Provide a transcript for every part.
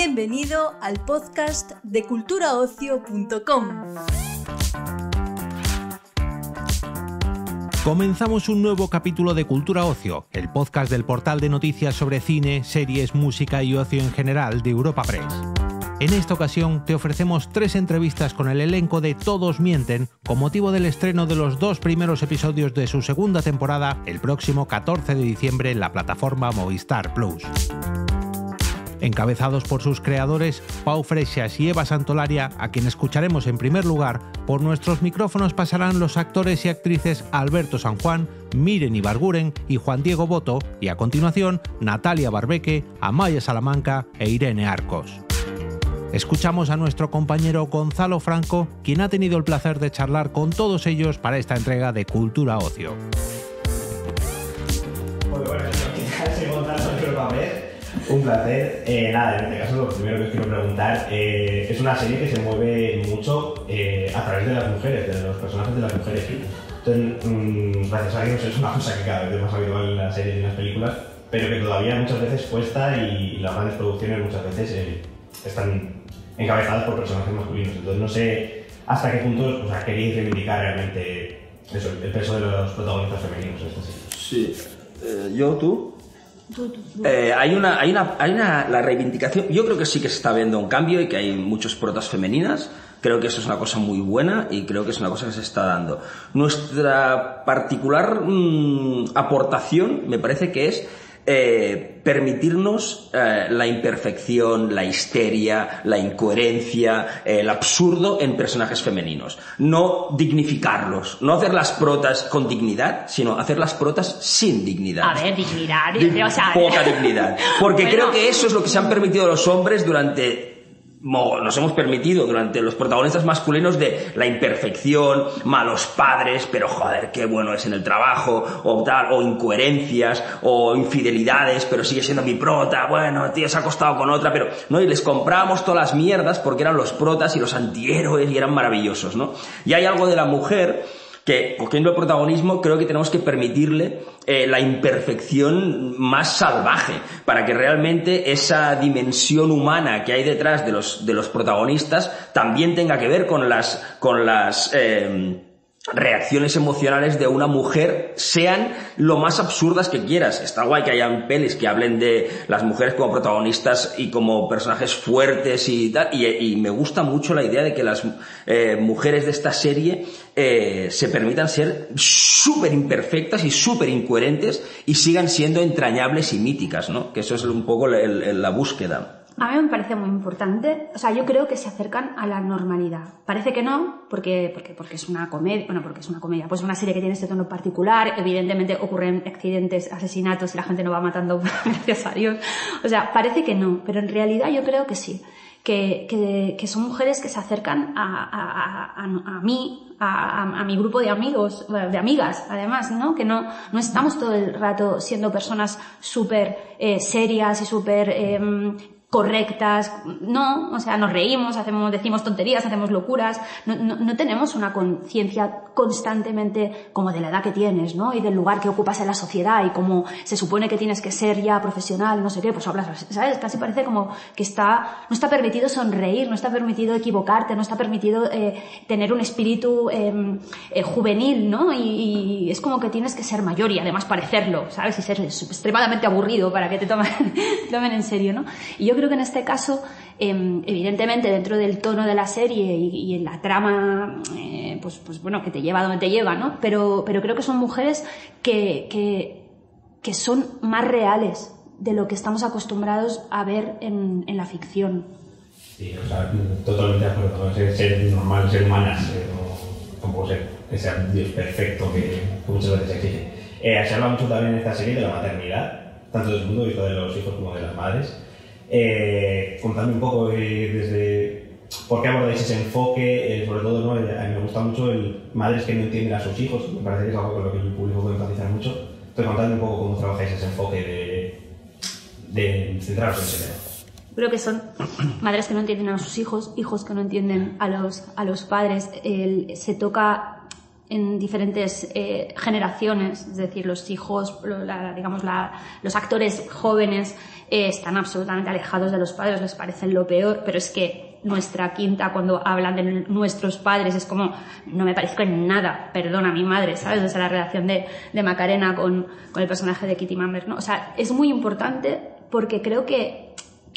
Bienvenido al podcast de culturaocio.com. Comenzamos un nuevo capítulo de Cultura Ocio, el podcast del portal de noticias sobre cine, series, música y ocio en general de Europa Press. En esta ocasión te ofrecemos 3 entrevistas con el elenco de Todos Mienten con motivo del estreno de los 2 primeros episodios de su segunda temporada el próximo 14 de diciembre en la plataforma Movistar Plus. Encabezados por sus creadores, Pau Freixas y Eva Santolaria, a quien escucharemos en primer lugar, por nuestros micrófonos pasarán los actores y actrices Alberto San Juan, Miren Ibarguren y Juan Diego Boto, y a continuación Natalia Barbeque, Amaya Salamanca e Irene Arcos. Escuchamos a nuestro compañero Gonzalo Franco, quien ha tenido el placer de charlar con todos ellos para esta entrega de Cultura Ocio. Muy buenas noches, soy Gonzalo Franco. Un placer. Nada, en este caso lo primero que os quiero preguntar es una serie que se mueve mucho a través de las mujeres, de los personajes de las mujeres. Entonces, gracias a Dios es una cosa que cada vez es más habitual en las series y en las películas, pero que todavía muchas veces cuesta y las grandes producciones muchas veces están encabezadas por personajes masculinos. Entonces no sé hasta qué punto queréis reivindicar realmente eso, el peso de los protagonistas femeninos en esta serie. Sí. ¿Tú? La reivindicación. Yo creo que sí que se está viendo un cambio y que hay muchos protas femeninas. Creo que eso es una cosa muy buena y creo que es una cosa que se está dando. Nuestra particular aportación me parece que es permitirnos la imperfección, la histeria, la incoherencia, el absurdo en personajes femeninos. No dignificarlos, no hacer las protas con dignidad, sino hacer las protas sin dignidad. A ver, dignidad, poca dignidad. Porque creo que eso es lo que se han permitido los hombres nos hemos permitido durante los protagonistas masculinos de la imperfección, malos padres, pero joder, qué bueno es en el trabajo, o tal, o incoherencias, o infidelidades, pero sigue siendo mi prota, bueno, tío, se ha acostado con otra, pero, ¿no? Y les comprábamos todas las mierdas porque eran los protas y los antihéroes y eran maravillosos, ¿no? Y hay algo de la mujer que, cogiendo el protagonismo, creo que tenemos que permitirle la imperfección más salvaje, para que realmente esa dimensión humana que hay detrás de los protagonistas también tenga que ver con las reacciones emocionales de una mujer, sean lo más absurdas que quieras. Está guay que hayan pelis que hablen de las mujeres como protagonistas y como personajes fuertes y tal, y me gusta mucho la idea de que las mujeres de esta serie se permitan ser súper imperfectas y súper incoherentes y sigan siendo entrañables y míticas, ¿no? Que eso es un poco la búsqueda. A mí me parece muy importante. O sea, yo creo que se acercan a la normalidad. Parece que no, porque es una comedia. Bueno, porque es una comedia. Pues una serie que tiene este tono particular. Evidentemente ocurren accidentes, asesinatos y la gente no va matando, gracias a Dios. O sea, parece que no, pero en realidad yo creo que sí. Que son mujeres que se acercan a mí, a mi grupo de amigos, de amigas, además, ¿no? Que no estamos todo el rato siendo personas súper serias y súper correctas, no, o sea, nos reímos, decimos tonterías, hacemos locuras, no tenemos una conciencia constantemente como de la edad que tienes, ¿no? Y del lugar que ocupas en la sociedad y como se supone que tienes que ser ya profesional, no sé qué, pues hablas, ¿sabes? Casi parece como que no está permitido sonreír, no está permitido equivocarte, no está permitido tener un espíritu juvenil, ¿no? Y es como que tienes que ser mayor y además parecerlo, ¿sabes? Y ser extremadamente aburrido para que te tomen en serio, ¿no? Y yo creo que en este caso, evidentemente dentro del tono de la serie y en la trama, pues bueno, que te lleva donde te lleva, ¿no? Pero creo que son mujeres que son más reales de lo que estamos acostumbrados a ver en la ficción. Sí, o sea, totalmente de acuerdo. Ser normal, ser humanas, tampoco ser que sea un Dios perfecto que muchas veces se exige. Se habla mucho también en esta serie de la maternidad, tanto desde el punto de vista de los hijos como de las madres. Contadme un poco desde por qué abordáis ese enfoque, sobre todo, ¿no? A mí me gusta mucho madres que no entienden a sus hijos, me parece que es algo con lo que el público puede empatizar mucho. Entonces, contadme un poco cómo trabajáis ese enfoque de centraros en ese tema. Creo que son madres que no entienden a sus hijos, hijos que no entienden a los padres. Se toca en diferentes generaciones, es decir, los hijos, los actores jóvenes están absolutamente alejados de los padres, les parecen lo peor, pero es que nuestra quinta, cuando hablan de nuestros padres, es como, no me parezco en nada, perdona mi madre, ¿sabes? O sea, la relación de Macarena con el personaje de Kitty Mamber, ¿no? O sea, es muy importante porque creo que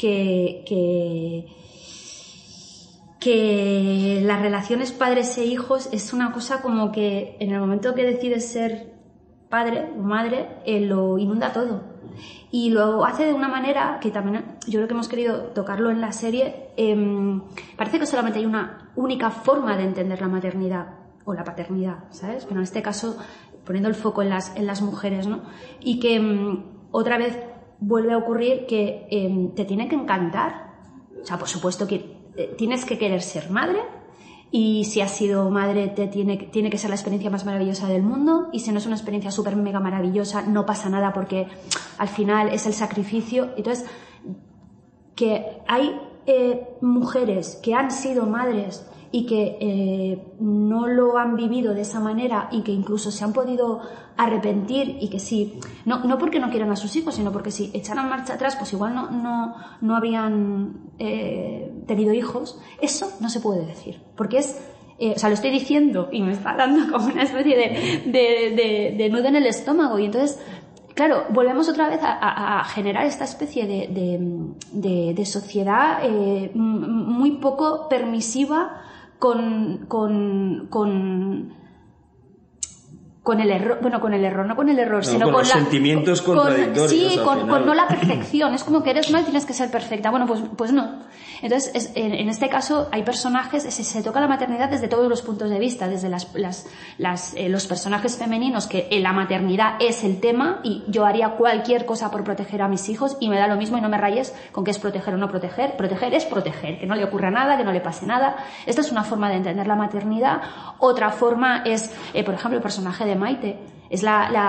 las relaciones padres e hijos es una cosa como que en el momento que decides ser padre o madre, lo inunda todo. Y lo hace de una manera que también yo creo que hemos querido tocarlo en la serie. Parece que solamente hay una única forma de entender la maternidad o la paternidad, ¿sabes? Pero en este caso poniendo el foco en las mujeres, ¿no? Y que otra vez vuelve a ocurrir que te tiene que encantar. O sea, por supuesto que tienes que querer ser madre, y si has sido madre tiene que ser la experiencia más maravillosa del mundo, y si no es una experiencia súper mega maravillosa no pasa nada porque al final es el sacrificio. Entonces, que hay mujeres que han sido madres y que no lo han vivido de esa manera y que incluso se han podido arrepentir, y que sí, no porque no quieran a sus hijos, sino porque si echaran marcha atrás pues igual no habrían tenido hijos. Eso no se puede decir, porque es o sea, lo estoy diciendo y me está dando como una especie de nudo en el estómago, y entonces claro, volvemos otra vez a generar esta especie de sociedad muy poco permisiva con el error, sino con los sentimientos contradictorios. Sí, con no la perfección. Es como que eres mal y tienes que ser perfecta. Bueno, pues no. Entonces, en este caso, hay personajes, se toca la maternidad desde todos los puntos de vista, desde los personajes femeninos, que la maternidad es el tema, y yo haría cualquier cosa por proteger a mis hijos, y me da lo mismo, y no me rayes con qué es proteger o no proteger. Proteger es proteger, que no le ocurra nada, que no le pase nada. Esta es una forma de entender la maternidad. Otra forma es, por ejemplo, el personaje de Maite. Es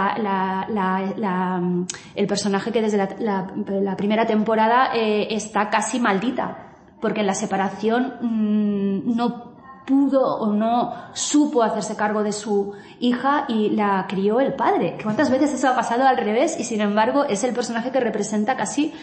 el personaje que desde la primera temporada está casi maldita, porque en la separación no pudo o no supo hacerse cargo de su hija y la crió el padre. ¿Cuántas veces eso ha pasado al revés? Y sin embargo es el personaje que representa casi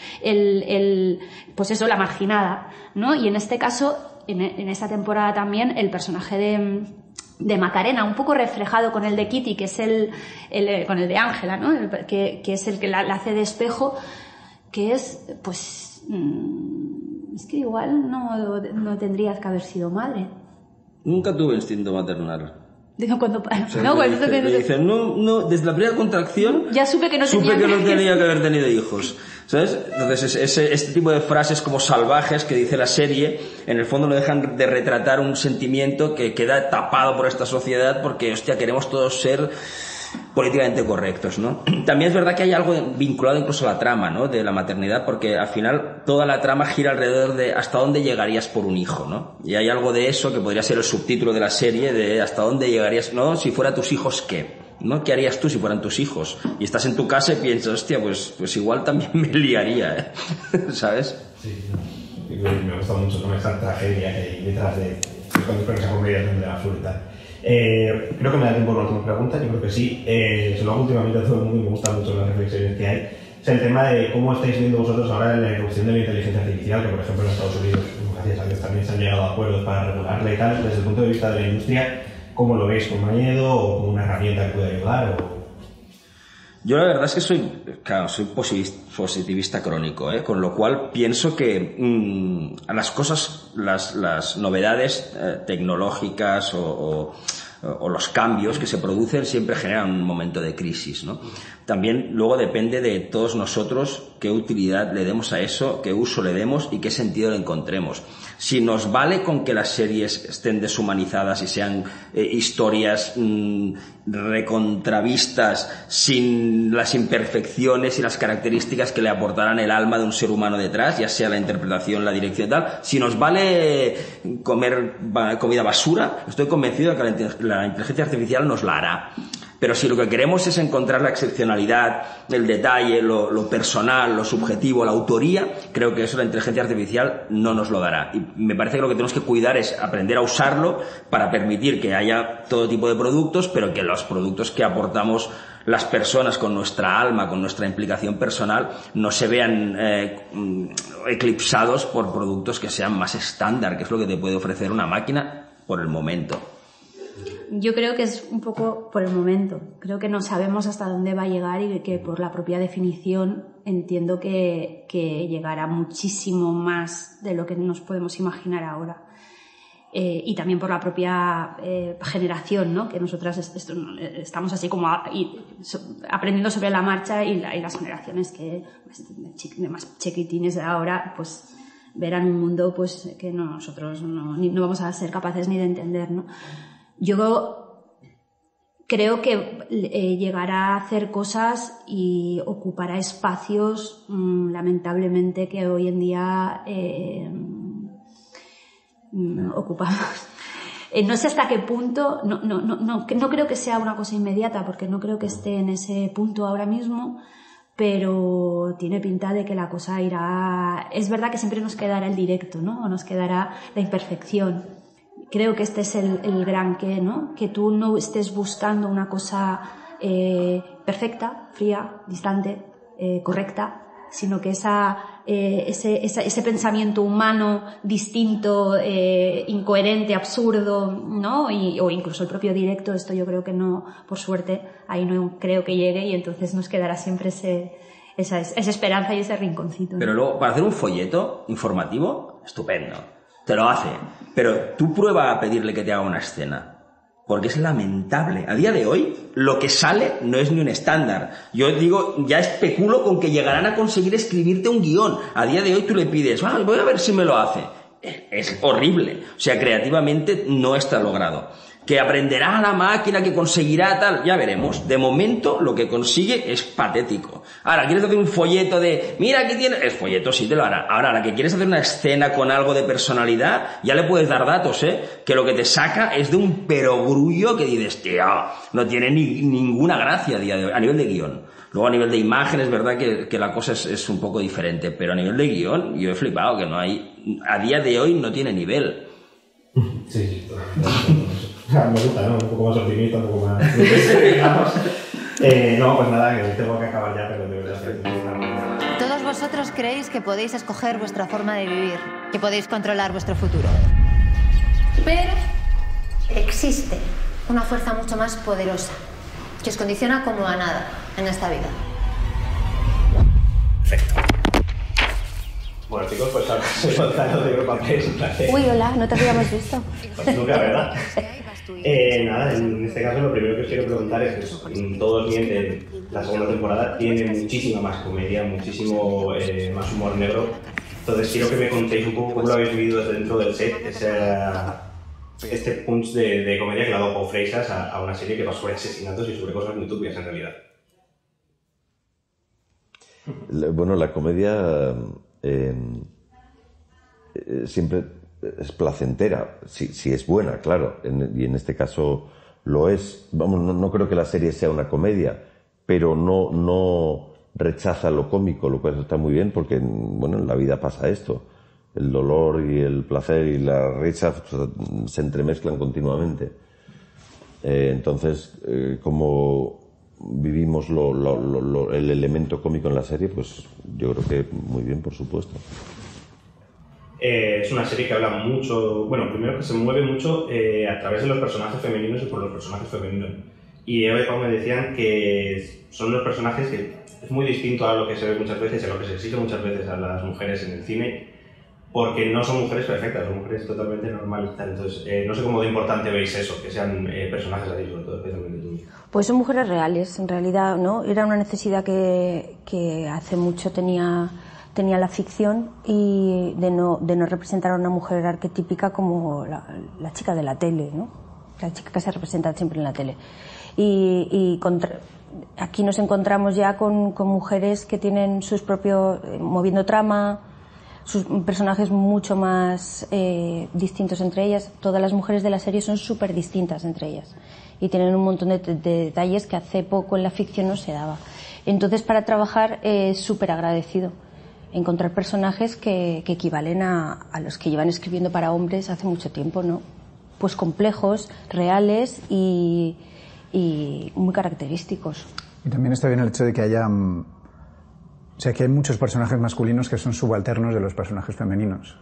pues eso, la marginada, ¿no? Y en este caso, en esta temporada también, el personaje de Macarena, un poco reflejado con el de Kitty, que es con el de Ángela, ¿no? Que es el que la hace de espejo, que es, pues, es que igual no tendrías que haber sido madre. Nunca tuve instinto maternal. Digo, cuando dicen, no, desde la primera contracción ya supe que no tenía que haber tenido hijos, ¿sabes? Entonces este tipo de frases como salvajes que dice la serie, en el fondo no dejan de retratar un sentimiento que queda tapado por esta sociedad, porque hostia, queremos todos ser políticamente correctos, ¿no? También es verdad que hay algo vinculado incluso a la trama, ¿no? De la maternidad, porque al final toda la trama gira alrededor de hasta dónde llegarías por un hijo, ¿no? Y hay algo de eso que podría ser el subtítulo de la serie, de hasta dónde llegarías, ¿no? Si fuera tus hijos, ¿qué? ¿No? ¿Qué harías tú si fueran tus hijos? Y estás en tu casa y piensas, hostia, pues igual también me liaría, ¿eh? ¿Sabes? Sí, me gusta mucho con esa tragedia que hay detrás de cuando esa comedia de la fruta. Creo que me da tiempo para una última pregunta. Yo creo que sí. Se lo hago últimamente a todo el mundo y me gustan mucho las reflexiones que hay. Es el tema de cómo estáis viendo vosotros ahora la irrupción de la inteligencia artificial, que por ejemplo en Estados Unidos, gracias a Dios, también se han llegado a acuerdos para regularla y tal. Desde el punto de vista de la industria, ¿cómo lo veis? ¿Como miedo o como una herramienta que puede ayudar? Yo la verdad es que soy positivista crónico, con lo cual pienso que las cosas, las novedades tecnológicas o los cambios que se producen siempre generan un momento de crisis, ¿no? También luego depende de todos nosotros qué utilidad le demos a eso, qué uso le demos y qué sentido le encontremos. Si nos vale con que las series estén deshumanizadas y sean historias recontravistas, sin las imperfecciones y las características que le aportarán el alma de un ser humano detrás, ya sea la interpretación, la dirección y tal, si nos vale comer comida basura, estoy convencido de que la inteligencia artificial nos la hará. Pero si lo que queremos es encontrar la excepcionalidad, el detalle, lo personal, lo subjetivo, la autoría, creo que eso la inteligencia artificial no nos lo dará. Y me parece que lo que tenemos que cuidar es aprender a usarlo para permitir que haya todo tipo de productos, pero que los productos que aportamos las personas con nuestra alma, con nuestra implicación personal, no se vean eclipsados por productos que sean más estándar, que es lo que te puede ofrecer una máquina por el momento. Yo creo que es un poco por el momento. Creo que no sabemos hasta dónde va a llegar y que por la propia definición entiendo que llegará muchísimo más de lo que nos podemos imaginar ahora. Y también por la propia generación, ¿no? Que nosotras estamos así como aprendiendo sobre la marcha y las generaciones que de más chiquitines de ahora pues verán un mundo pues que nosotros no vamos a ser capaces ni de entender, ¿no? Yo creo que llegará a hacer cosas y ocupará espacios lamentablemente que hoy en día ocupamos. No sé hasta qué punto, no creo que sea una cosa inmediata, porque no creo que esté en ese punto ahora mismo, pero tiene pinta de que la cosa irá. Es verdad que siempre nos quedará el directo, ¿no? O nos quedará la imperfección. Creo que este es el gran qué, ¿no? Que tú no estés buscando una cosa perfecta, fría, distante, correcta, sino que ese pensamiento humano distinto, incoherente, absurdo, ¿no? O incluso el propio directo, esto yo creo que no, por suerte, ahí no creo que llegue, y entonces nos quedará siempre esa esperanza y ese rinconcito, ¿no? Pero luego, para hacer un folleto informativo, estupendo, te lo hace, pero tú prueba a pedirle que te haga una escena. Porque es lamentable. A día de hoy, lo que sale no es ni un estándar. Yo digo, ya especulo con que llegarán a conseguir escribirte un guión. A día de hoy tú le pides, voy a ver si me lo hace. Es horrible. O sea, creativamente no está logrado. Que aprenderá la máquina, que conseguirá tal, ya veremos. De momento, lo que consigue es patético. Ahora, ¿quieres hacer un folleto de, mira, aquí tienes? El folleto sí te lo hará. Ahora, la que quieres hacer una escena con algo de personalidad, ya le puedes dar datos, que lo que te saca es de un perogrullo que dices, tío, no tiene ninguna gracia a día de hoy, a nivel de guión. Luego, a nivel de imagen, es verdad que la cosa es un poco diferente, pero a nivel de guión, yo he flipado que no hay, a día de hoy no tiene nivel. Sí, me gusta, ¿no? Un poco más optimista, un poco más... digamos. No, pues nada, que tengo que acabar ya, pero de verdad que... Todos vosotros creéis que podéis escoger vuestra forma de vivir, que podéis controlar vuestro futuro. Pero existe una fuerza mucho más poderosa, que os condiciona como a nada en esta vida. Perfecto. Bueno, chicos, pues ahora soy Gonzalo de Europa Press, un placer. Uy, hola, no te habíamos visto. Pues nunca, ¿verdad? Nada, en este caso lo primero que os quiero preguntar es que todos mienten, la segunda temporada tiene muchísima más comedia, muchísimo más humor negro. Entonces quiero que me contéis un poco cómo lo habéis vivido desde dentro del set, este punch de comedia que le ha dado Pau Freixas a una serie que va sobre asesinatos y sobre cosas muy turbias en realidad. Bueno, la comedia siempre es placentera, si es buena, claro, y en este caso lo es. Vamos, no creo que la serie sea una comedia, pero no rechaza lo cómico, lo cual está muy bien, porque bueno, en la vida pasa esto. El dolor y el placer y la risa se entremezclan continuamente. Entonces, como vivimos el elemento cómico en la serie, pues yo creo que muy bien, por supuesto. Es una serie que habla mucho, bueno, primero que se mueve mucho a través de los personajes femeninos y por los personajes femeninos. Y Eva y Pau me decían que son unos personajes que es muy distinto a lo que se ve muchas veces, a lo que se exige muchas veces a las mujeres en el cine, porque no son mujeres perfectas, son mujeres totalmente normales. Entonces, no sé cómo de importante veis eso, que sean personajes así, sobre todo especialmente tú. Pues son mujeres reales, en realidad, ¿no? Era una necesidad que hace mucho tenía la ficción, y de no representar a una mujer arquetípica como la chica de la tele, ¿no? La chica que se representa siempre en la tele. Aquí nos encontramos ya con mujeres que tienen sus propios, moviendo trama, sus personajes mucho más distintos entre ellas. Todas las mujeres de la serie son súper distintas entre ellas y tienen un montón de detalles que hace poco en la ficción no se daba. Entonces, para trabajar es súper agradecido encontrar personajes que equivalen a los que llevan escribiendo para hombres hace mucho tiempo, ¿no? Pues complejos, reales y muy característicos. Y también está bien el hecho de que haya... O sea, que hay muchos personajes masculinos que son subalternos de los personajes femeninos,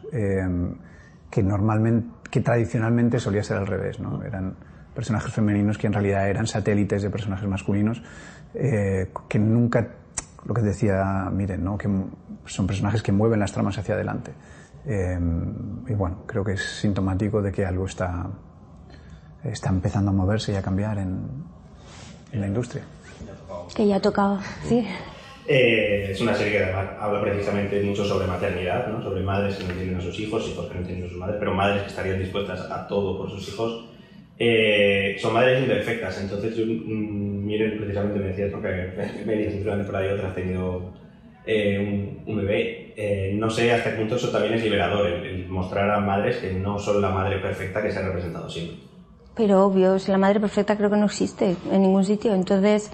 que tradicionalmente solía ser al revés, ¿no? Eran personajes femeninos que en realidad eran satélites de personajes masculinos, que nunca, lo que decía Miren, ¿no? Que son personajes que mueven las tramas hacia adelante. Y bueno, creo que es sintomático de que algo está empezando a moverse y a cambiar en la industria. Que ya tocaba, sí. Es una serie que además habla precisamente mucho sobre maternidad, ¿no? Sobre madres que no entienden a sus hijos, hijos que no entienden a sus madres, pero madres que estarían dispuestas a todo por sus hijos. Son madres imperfectas, entonces Miren precisamente me decía, ¿no? Que media cintura por ahí otra has tenido un bebé. No sé hasta qué punto eso también es liberador, el mostrar a madres que no son la madre perfecta que se ha representado siempre. Pero obvio, la madre perfecta creo que no existe en ningún sitio, entonces...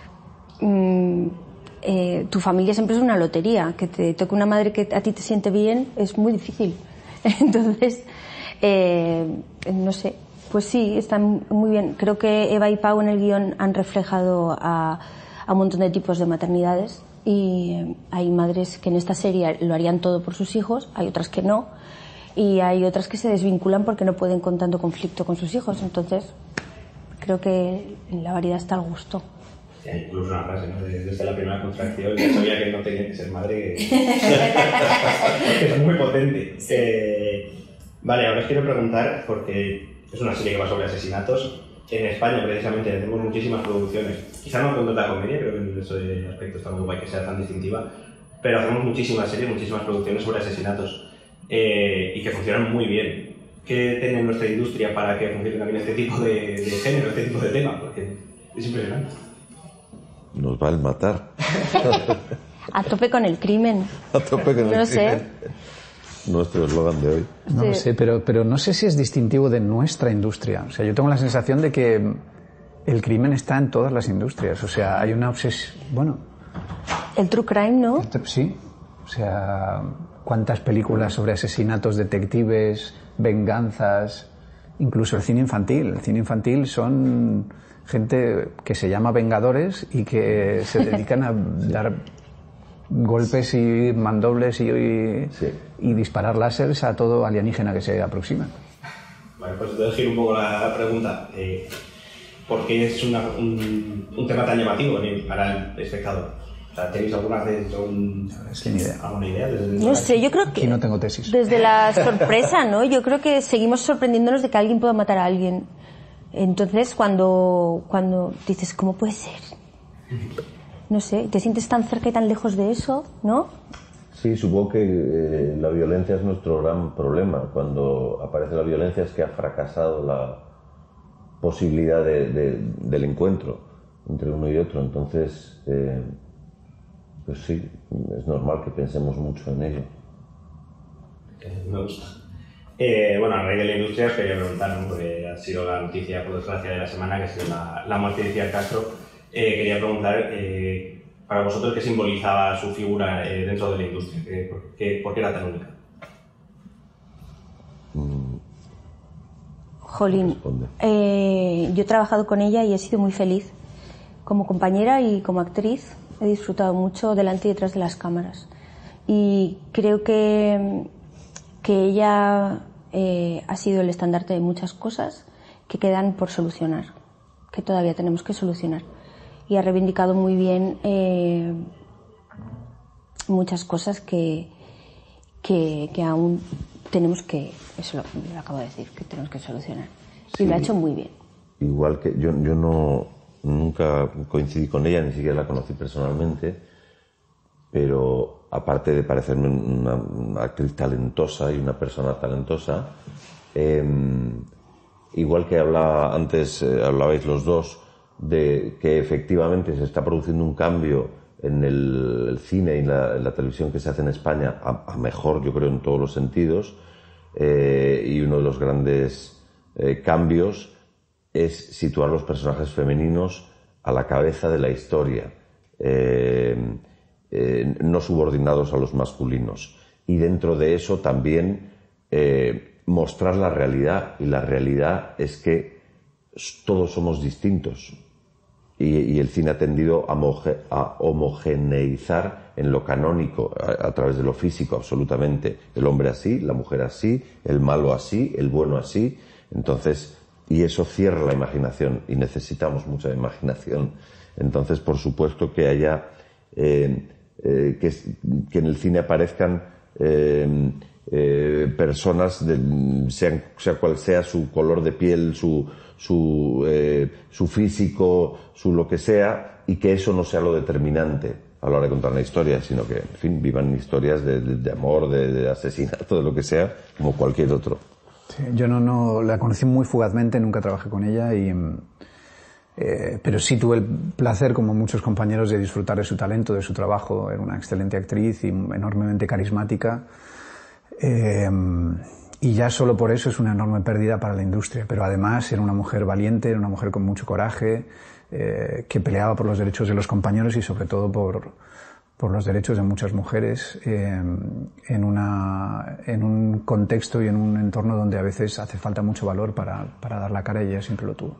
tu familia siempre es una lotería, que te toque una madre que a ti te siente bien es muy difícil. Entonces, no sé, pues sí, están muy bien. Creo que Eva y Pau en el guión han reflejado a un montón de tipos de maternidades y hay madres que en esta serie lo harían todo por sus hijos, hay otras que no y hay otras que se desvinculan porque no pueden con tanto conflicto con sus hijos. Entonces, creo que la variedad está al gusto. Hay incluso una frase, ¿no? Desde la primera contracción ya sabía que no tenía que ser madre. Es muy potente. Vale, ahora os quiero preguntar, porque es una serie que va sobre asesinatos. En España, precisamente, tenemos muchísimas producciones. Quizá no con tanta comedia, creo que en ese aspecto está muy guay que sea tan distintiva. Pero hacemos muchísimas series, muchísimas producciones sobre asesinatos. Y que funcionan muy bien. ¿Qué tiene nuestra industria para que funcione también este tipo de género, este tipo de tema? Porque es impresionante. Nos va a matar. A tope con el crimen. A tope con el crimen. Sé. Nuestro eslogan de hoy. No lo sé, pero no sé si es distintivo de nuestra industria. O sea, yo tengo la sensación de que el crimen está en todas las industrias. O sea, hay una obsesión... Bueno... El true crime, ¿no? Sí. O sea, cuántas películas sobre asesinatos, detectives, venganzas... Incluso el cine infantil. El cine infantil son... gente que se llama vengadores y que se dedican a dar golpes y mandobles y disparar láseres a todo alienígena que se aproxima. Vale, pues te giro un poco la pregunta. ¿Por qué es un tema tan llamativo para el espectador? O sea, ¿tenéis alguna vez alguna idea? No sé, yo creo que... Aquí no tengo tesis. Desde la sorpresa, ¿no? Yo creo que seguimos sorprendiéndonos de que alguien pueda matar a alguien. Entonces, cuando dices, ¿cómo puede ser? No sé, te sientes tan cerca y tan lejos de eso, ¿no? Sí, supongo que la violencia es nuestro gran problema. Cuando aparece la violencia es que ha fracasado la posibilidad del encuentro entre uno y otro. Entonces, pues sí, es normal que pensemos mucho en ello. Me gusta. Bueno, a raíz de la industria os quería preguntar, ¿no? Porque ha sido la noticia, por desgracia, de la semana, que ha sido la muerte de Fidel Castro. Quería preguntar, para vosotros, ¿qué simbolizaba su figura dentro de la industria? ¿Por qué era tan única? Jolín, yo he trabajado con ella y he sido muy feliz. Como compañera y como actriz he disfrutado mucho delante y detrás de las cámaras. Y creo que ella ha sido el estandarte de muchas cosas que quedan por solucionar, que todavía tenemos que solucionar. Y ha reivindicado muy bien muchas cosas que aún tenemos que, eso lo acabo de decir, que tenemos que solucionar. Sí, y lo ha hecho muy bien. Igual que yo nunca coincidí con ella, ni siquiera la conocí personalmente, pero aparte de parecerme una actriz talentosa y una persona talentosa, igual que hablabais los dos de que efectivamente se está produciendo un cambio en el cine y en la televisión que se hace en España a mejor, yo creo, en todos los sentidos, y uno de los grandes cambios es situar los personajes femeninos a la cabeza de la historia, no subordinados a los masculinos, y dentro de eso también mostrar la realidad, y la realidad es que todos somos distintos. Y el cine ha tendido a homogeneizar en lo canónico, a través de lo físico, absolutamente. El hombre así, la mujer así, el malo así, el bueno así. Entonces, y eso cierra la imaginación, y necesitamos mucha imaginación. Entonces, por supuesto que haya, que en el cine aparezcan personas, sea cual sea su color de piel, su físico, su lo que sea, y que eso no sea lo determinante a la hora de contar una historia, sino que, en fin, vivan historias de amor, de asesinato, de lo que sea, como cualquier otro. Sí, yo no la conocí muy fugazmente, nunca trabajé con ella, pero sí tuve el placer, como muchos compañeros, de disfrutar de su talento, de su trabajo. Era una excelente actriz y enormemente carismática. Y ya solo por eso es una enorme pérdida para la industria. Pero además era una mujer valiente, era una mujer con mucho coraje, que peleaba por los derechos de los compañeros y sobre todo por los derechos de muchas mujeres en un contexto y en un entorno donde a veces hace falta mucho valor para dar la cara, y ella siempre lo tuvo.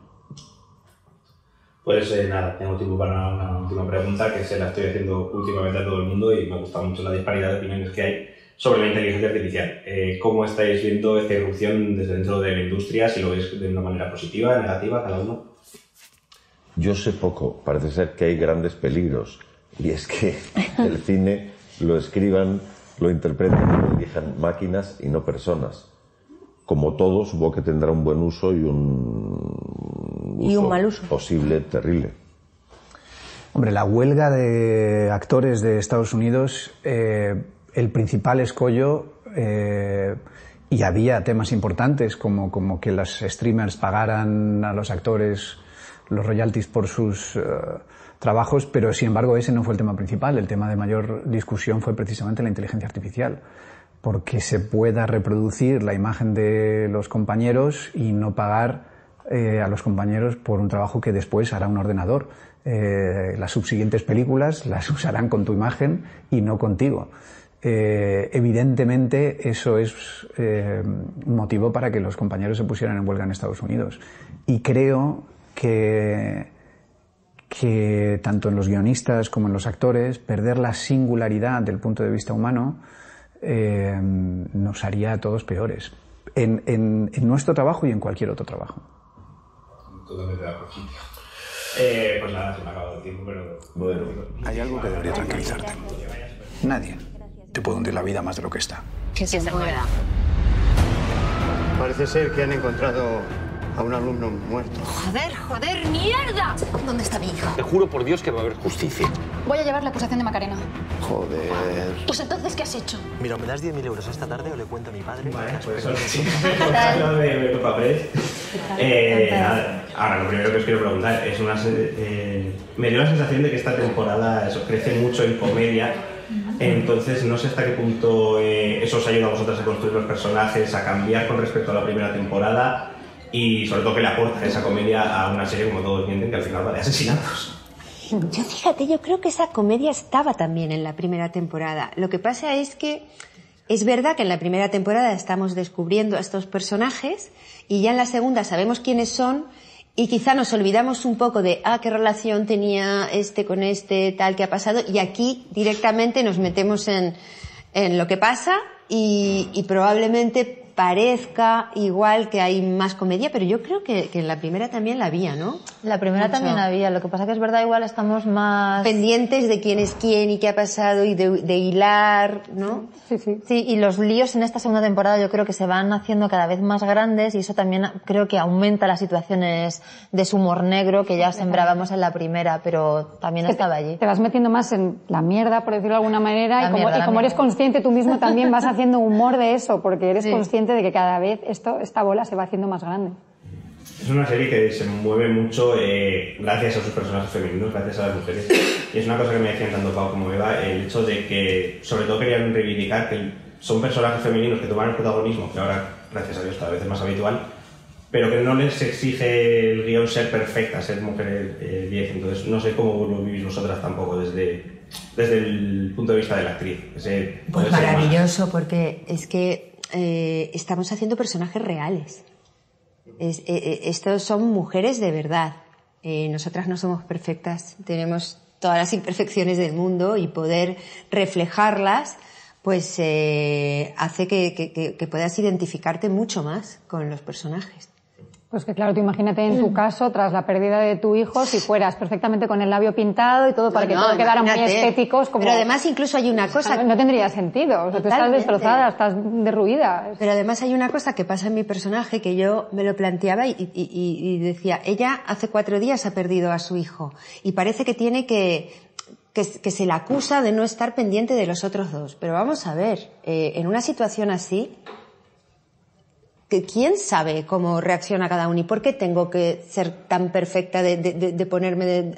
Pues nada, tengo tiempo para una última pregunta que se la estoy haciendo últimamente a todo el mundo, y me gusta mucho la disparidad de opiniones que hay sobre la inteligencia artificial. ¿Cómo estáis viendo esta irrupción desde dentro de la industria? Si lo veis de una manera positiva, negativa, cada uno. Yo sé poco. Parece ser que hay grandes peligros. Y es que el cine lo escriban, lo interpreten y lo elijan máquinas y no personas. Como todo, supongo que tendrá un buen uso y un mal uso posible terrible. Hombre, la huelga de actores de Estados Unidos, el principal escollo, y había temas importantes como que los streamers pagaran a los actores los royalties por sus trabajos, pero sin embargo ese no fue el tema principal. El tema de mayor discusión fue precisamente la inteligencia artificial, porque se pueda reproducir la imagen de los compañeros y no pagar a los compañeros por un trabajo que después hará un ordenador. Las subsiguientes películas las usarán con tu imagen y no contigo. Evidentemente eso es un motivo para que los compañeros se pusieran en huelga en Estados Unidos, y creo que tanto en los guionistas como en los actores, perder la singularidad del punto de vista humano nos haría a todos peores en nuestro trabajo y en cualquier otro trabajo. Totalmente de acuerdo. Pues nada, se me ha acabado el tiempo, pero bueno, hay algo que debería tranquilizarte. Nadie te puede hundir la vida más de lo que está. Que se muera. Parece ser que han encontrado a un alumno muerto. ¡Joder, mierda! ¿Dónde está mi hija? Te juro por Dios que va a haber justicia. Voy a llevar la acusación de Macarena. Joder. Pues entonces, ¿qué has hecho? Mira, ¿me das 10.000 euros esta tarde o le cuento a mi padre? Vale, pues eso sí. de papeles. Nada, ahora, lo primero que os quiero preguntar es me dio la sensación de que esta temporada crece mucho en comedia. Entonces, no sé hasta qué punto eso os ayuda a vosotras a construir los personajes, a cambiar con respecto a la primera temporada, y sobre todo que le aporta esa comedia a una serie, como todos entienden, que al final va de asesinatos. Yo creo que esa comedia estaba también en la primera temporada. Lo que pasa es que es verdad que en la primera temporada estamos descubriendo a estos personajes y ya en la segunda sabemos quiénes son, y quizá nos olvidamos un poco de qué relación tenía este con este, tal, que ha pasado, y aquí directamente nos metemos en lo que pasa y probablemente parezca igual que hay más comedia, pero yo creo que en la primera también la había, ¿no? La primera también había, lo que pasa que es verdad, igual estamos más pendientes de quién es quién y qué ha pasado y de hilar, ¿no? Sí, y los líos en esta segunda temporada yo creo que se van haciendo cada vez más grandes, y eso también creo que aumenta las situaciones de su humor negro que ya sembrábamos en la primera, pero también estaba allí. Te vas metiendo más en la mierda, por decirlo de alguna manera, y como eres consciente tú mismo también vas haciendo humor de eso, porque eres consciente de que cada vez esta bola se va haciendo más grande. Es una serie que se mueve mucho gracias a sus personajes femeninos, gracias a las mujeres. Y es una cosa que me decían tanto Pau como Eva, el hecho de que sobre todo querían reivindicar que son personajes femeninos que toman el protagonismo, que ahora, gracias a Dios, cada vez es más habitual, pero que no les exige el guión ser perfectas, ser mujeres 10. Entonces no sé cómo lo vivís vosotras tampoco desde el punto de vista de la actriz. Pues maravilloso, porque es que estamos haciendo personajes reales. Estos son mujeres de verdad. Nosotras no somos perfectas, tenemos todas las imperfecciones del mundo y poder reflejarlas pues hace que puedas identificarte mucho más con los personajes. Pues que claro, tú imagínate en tu caso, tras la pérdida de tu hijo, si fueras perfectamente con el labio pintado y todo para que todo quedara muy estéticos. Como... Pero además incluso hay una cosa... No tendría sentido, o sea, tú estás destrozada, estás derruida. Pero además hay una cosa que pasa en mi personaje que yo me lo planteaba y decía, ella hace 4 días ha perdido a su hijo y parece que tiene que se la acusa de no estar pendiente de los otros 2. Pero vamos a ver, en una situación así... ¿Quién sabe cómo reacciona cada uno? ¿Y por qué tengo que ser tan perfecta de ponerme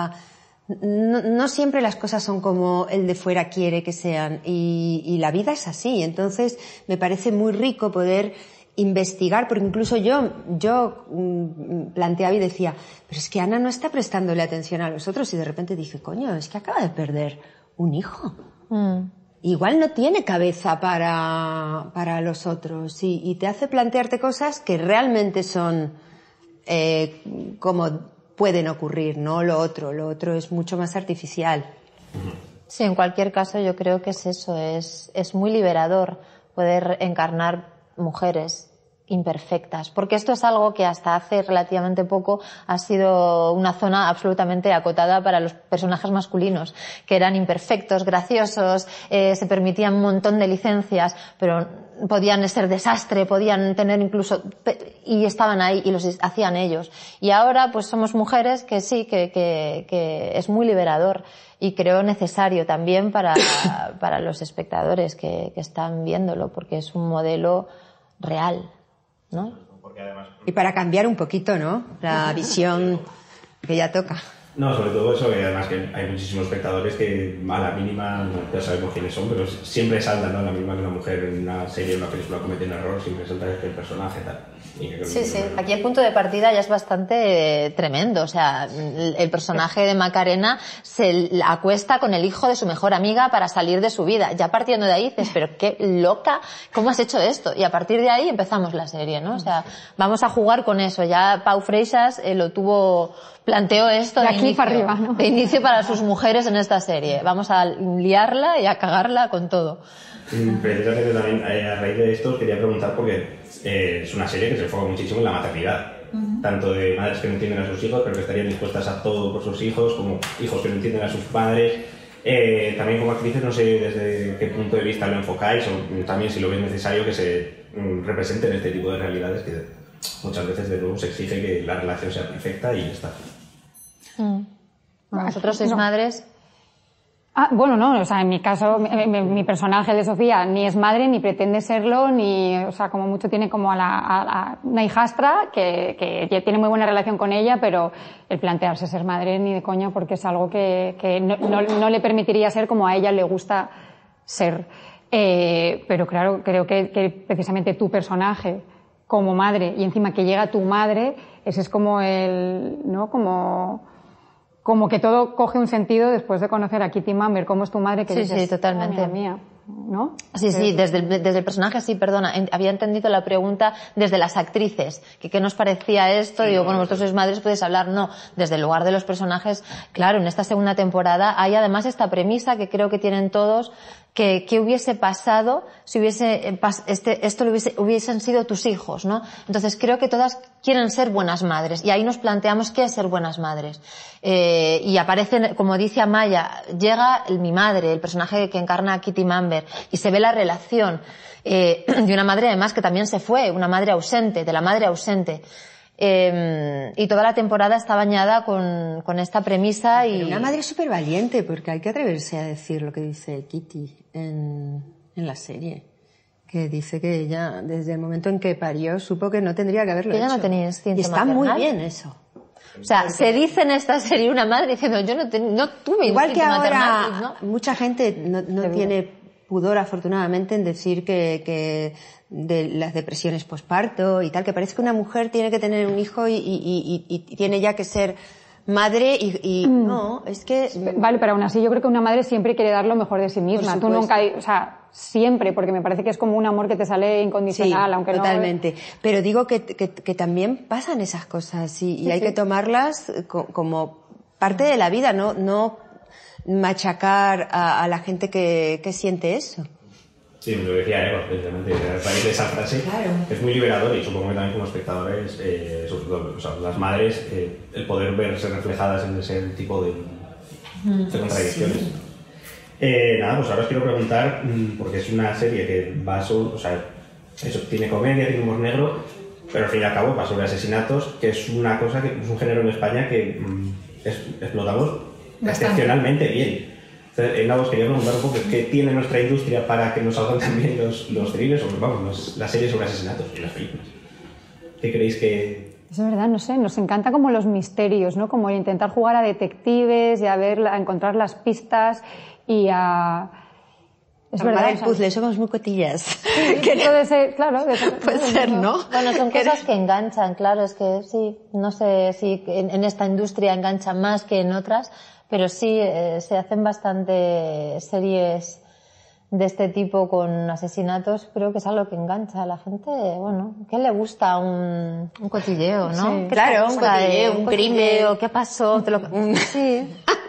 No siempre las cosas son como el de fuera quiere que sean. Y la vida es así. Entonces me parece muy rico poder investigar, porque incluso yo planteaba y decía, pero es que Ana no está prestándole atención a los otros. Y de repente dije, coño, es que acaba de perder un hijo. Igual no tiene cabeza para los otros y te hace plantearte cosas que realmente son como pueden ocurrir, ¿no? Lo otro es mucho más artificial. Sí, en cualquier caso yo creo que es eso, es muy liberador poder encarnar mujeres imperfectas, porque esto es algo que hasta hace relativamente poco ha sido una zona absolutamente acotada para los personajes masculinos, que eran imperfectos, graciosos, se permitían un montón de licencias, pero podían ser desastre, podían tener incluso, y estaban ahí y los hacían ellos. Y ahora pues somos mujeres que sí, que es muy liberador y creo necesario también para los espectadores que están viéndolo, porque es un modelo real, ¿no? Y para cambiar un poquito, ¿no? La visión que ya toca. No, sobre todo eso, que además que hay muchísimos espectadores que a la mínima, ya sabemos quiénes son, pero siempre saltan, ¿no? A la mínima que una mujer en una serie, en una película comete un error, siempre salta el personaje tal. Sí. Aquí el punto de partida ya es bastante tremendo. O sea, el personaje de Macarena se acuesta con el hijo de su mejor amiga para salir de su vida. Ya partiendo de ahí dices, pero qué loca, ¿cómo has hecho esto? Y a partir de ahí empezamos la serie, ¿no? O sea, vamos a jugar con eso. Ya Pau Freixas planteó esto de aquí para arriba, ¿no? De inicio para sus mujeres en esta serie. Vamos a liarla y a cagarla con todo. Precisamente también a raíz de esto quería preguntar, porque es una serie que se enfoca muchísimo en la maternidad, tanto de madres que no entienden a sus hijos pero que estarían dispuestas a todo por sus hijos, como hijos que no entienden a sus padres. También como actrices no sé desde qué punto de vista lo enfocáis, o también si lo veis necesario que se representen este tipo de realidades que muchas veces de nuevo se exige que la relación sea perfecta y ya está. ¿Vosotros sois madres? Bueno, no, o sea, en mi caso, mi personaje de Sofía ni es madre, ni pretende serlo, o sea, como mucho tiene como una hijastra que ya tiene muy buena relación con ella, pero el plantearse ser madre ni de coña, porque es algo que no le permitiría ser como a ella le gusta ser. Pero claro, creo que precisamente tu personaje como madre, y encima que llega tu madre, ese es como ¿no? Como que todo coge un sentido después de conocer a Kitty Mamber, cómo es tu madre, que dices, sí, totalmente. Oh, mía, ¿no? Sí, desde el personaje, sí, perdona, había entendido la pregunta desde las actrices, que qué nos parecía esto, digo, bueno, vosotros sois madres, podéis hablar, no, desde el lugar de los personajes, claro, en esta segunda temporada hay además esta premisa que creo que tienen todos, que hubiese pasado si hubiesen sido tus hijos, ¿no? Entonces creo que todas quieren ser buenas madres y ahí nos planteamos qué es ser buenas madres. Y aparecen, como dice Amaya, llega mi madre, el personaje que encarna a Kitty Mamber, y se ve la relación de una madre además que también se fue, una madre ausente, de la madre ausente. Y toda la temporada está bañada con esta premisa. Pero una madre súper valiente, porque hay que atreverse a decir lo que dice Kitty en la serie, que dice que ella, desde el momento en que parió, supo que no tendría que haberlo Que hecho. ella no tenía instinto Y está muy maternal. bien eso. O sea, se dice en esta serie una madre diciendo yo no tuve Igual que instinto maternal. ahora mucha gente no tiene pudor, afortunadamente, en decir que de las depresiones posparto y tal, que parece que una mujer tiene que tener un hijo y tiene ya que ser madre y no, es que... Vale, pero aún así yo creo que una madre siempre quiere dar lo mejor de sí misma. Tú nunca, o sea, siempre, porque me parece que es como un amor que te sale incondicional, sí, aunque totalmente. No... Pero digo que también pasan esas cosas y hay que tomarlas como parte de la vida, no machacar a la gente que siente eso. Sí, me lo decía Eva, precisamente, a raíz de esa frase, claro. Es muy liberador y supongo que también como espectadores, sobre todo, o sea, las madres, el poder verse reflejadas en ese tipo de contradicciones. Sí. Nada, pues ahora os quiero preguntar, porque es una serie que va sobre, o sea, eso, tiene comedia, tiene humor negro, pero al fin y al cabo va sobre asesinatos, que es una cosa que es un género en España que explotamos excepcionalmente bien. Entonces, os quería preguntar un poco qué tiene nuestra industria para que nos salgan también los thrillers, o vamos, las series sobre asesinatos y las películas. ¿Qué creéis que...? Es verdad, no sé, nos encanta como los misterios, ¿no? Como intentar jugar a detectives y a encontrar las pistas y a... Es verdad, el puzzle, somos muy cotillas. Sí, puede ser, claro. Puede ser, ¿no? Bueno, son cosas que enganchan, claro, es que sí, no sé si en esta industria enganchan más que en otras, pero sí se hacen bastante series de este tipo con asesinatos. Creo que es algo que engancha a la gente. Bueno, ¿qué le gusta? Un cotilleo, ¿no? Sí, claro, un cotilleo, un crimen. ¿Qué pasó? Sí.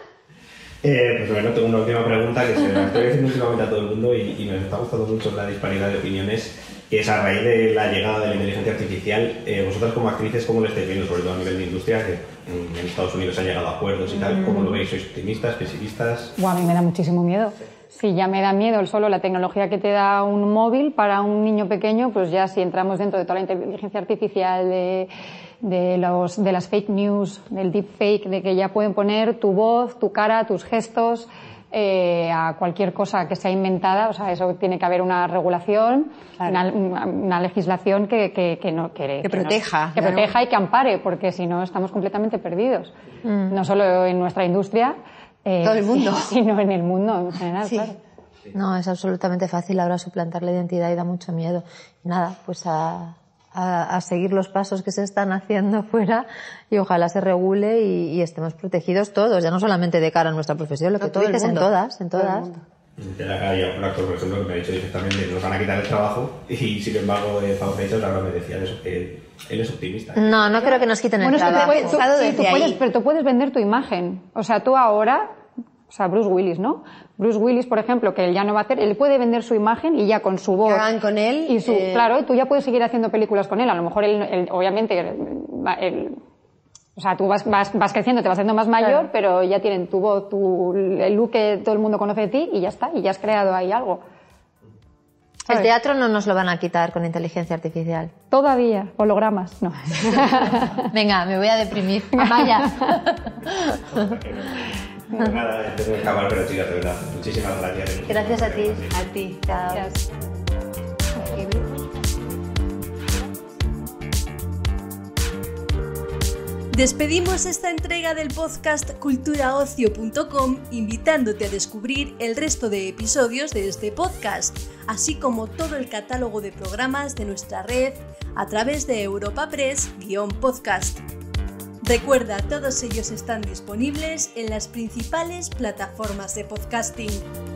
Pues bueno, tengo una última pregunta que se la estoy haciendo últimamente a todo el mundo y me está gustando mucho la disparidad de opiniones, que es a raíz de la llegada de la inteligencia artificial. Vosotras como actrices, ¿cómo lo estáis viendo? Sobre todo a nivel de industria, que en Estados Unidos han llegado a acuerdos y tal. ¿Cómo lo veis? ¿Sois optimistas, pesimistas? Buah, a mí me da muchísimo miedo. Sí, ya me da miedo solo la tecnología que te da un móvil para un niño pequeño, pues ya si entramos dentro de toda la inteligencia artificial, de las fake news, del deepfake, de que ya pueden poner tu voz, tu cara, tus gestos a cualquier cosa que sea inventada. O sea, eso tiene que haber una regulación, claro. una legislación que proteja. Que proteja y que ampare, porque si no estamos completamente perdidos. No solo en nuestra industria, todo el mundo, sino en el mundo en general, sí. Claro. No, es absolutamente fácil ahora suplantar la identidad y da mucho miedo. Nada, pues a seguir los pasos que se están haciendo fuera y ojalá se regule y estemos protegidos todos, ya no solamente de cara a nuestra profesión, lo que tú dices, en todas. De la calle, un actor, por ejemplo, que me ha dicho directamente nos van a quitar el trabajo y sin embargo Pau Freixas ahora me decía eso, que él es optimista. No creo que nos quiten el trabajo. Pero tú puedes vender tu imagen. O sea, tú ahora, o sea, Bruce Willis, ¿no? Bruce Willis, por ejemplo, que él ya no va a hacer, él puede vender su imagen y ya con su voz. Que hagan con él. Y claro, tú ya puedes seguir haciendo películas con él. A lo mejor él obviamente, o sea, tú vas creciendo, te vas haciendo más mayor, claro. Pero ya tienen tu voz, el look que todo el mundo conoce de ti y ya está, y ya has creado ahí algo. ¿Sabes? El teatro no nos lo van a quitar con inteligencia artificial. Todavía, hologramas, no. Venga, me voy a deprimir. Vaya. Nada, tengo que acabar, pero chicas, de verdad, muchísimas gracias. Gracias a ti. A ti. Gracias. Despedimos esta entrega del podcast culturaocio.com invitándote a descubrir el resto de episodios de este podcast, así como todo el catálogo de programas de nuestra red a través de Europa Press-podcast. Recuerda, todos ellos están disponibles en las principales plataformas de podcasting.